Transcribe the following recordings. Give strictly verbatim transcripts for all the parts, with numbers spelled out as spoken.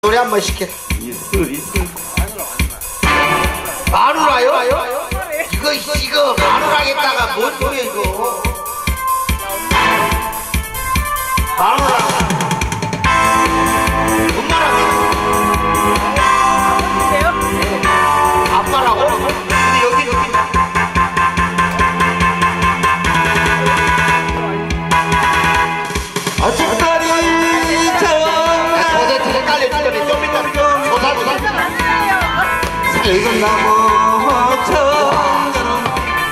노래 한 번 시켜. 있을 있을 마누라요? 이거 이거 마누라겠다가 뭔 소리야 이거? 마누라. 엄마라고. 아빠라고. 근데 여기 여기. 아직까지 저대 저대 딸려주더니 좀 이따 조사 조사. 살금 나무 천년은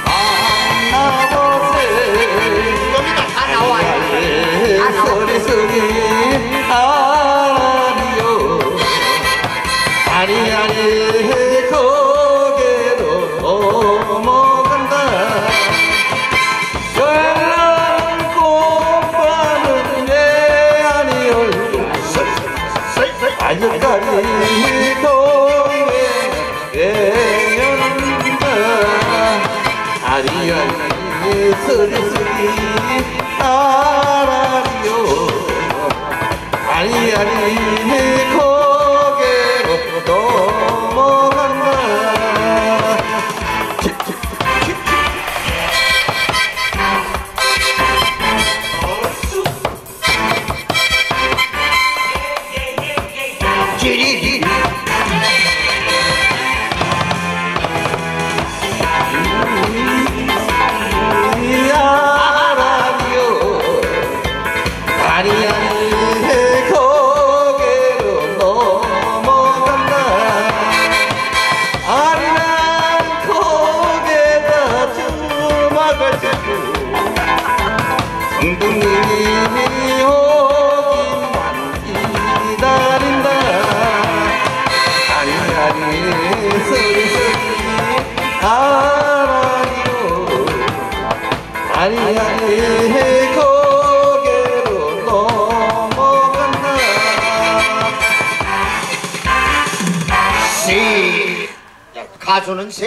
만나보세. 좀 이따 다 나와요. 다 나와. 소리 소리 아니요 아니 아니 거기로 넘어간다. 열난 꽃밭은 내 아니요 아직까지 동행연다. 아니 아니 소리 소리 따라요. 아니 아니 고개로 넘어간다. 지리. 아니 아니 거기로 넘어간다. 아니 난 거기다 주막을 짓고 성부님이 오기만 기다린다. 아니 아니 소리 소리 아라니요. 아니 아니 거기로 넘어간다. 시 가수는